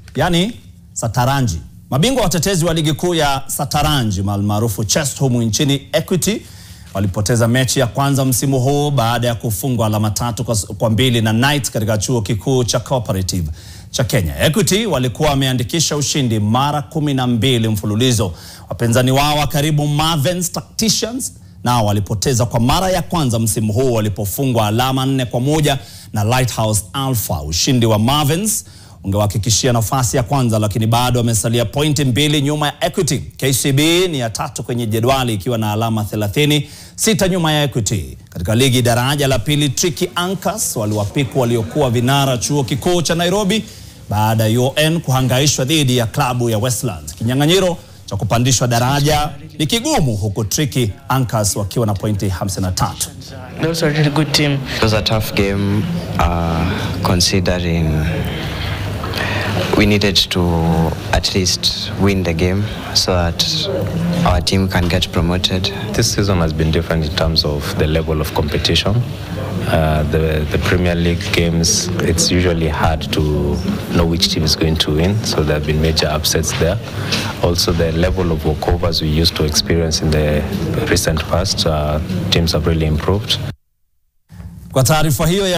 yani Sataranji. Mabingwa watetezi wa ligi kuu ya Sataranji maarufu chess humu nchini Equity walipoteza mechi ya kwanza msimu huu baada ya kufungwa alama 3-2 na Knight katika chuo kikuu cha Cooperative cha Kenya. Equity walikuwa wameandikisha ushindi mara 12 mfululizo. Wapinzani wao wa karibu Marvins Tacticians nao walipoteza kwa mara ya kwanza msimu huu walipofungwa alama 4-1 na Lighthouse Alpha. Ushindi wa Marvins ungewahakikishia nafasi ya kwanza, lakini bado wamesalia pointi 2 nyuma ya Equity. KCB ni ya 3 kwenye jedwali ikiwa na alama 30, 6 nyuma ya Equity. Katika ligi daraja la pili, Tricky Anchors waliwapiku waliokuwa vinara chuo kikuu cha Nairobi baada ya UN kuhangaishwa dhidi ya klabu ya Westlands. Kinyang'anyiro cha kupandishwa daraja ni kigumu, huku Tricky Anchors wakiwa na pointi 53. That was a really good team. It was a tough game, considering we needed to at least win the game so that our team can get promoted. This season has been different in terms of the level of competition. The Premier League games, it's usually hard to know which team is going to win, so there have been major upsets there. Also, the level of walkovers we used to experience in the recent past, teams have really improved. Kwa taarifa hiyo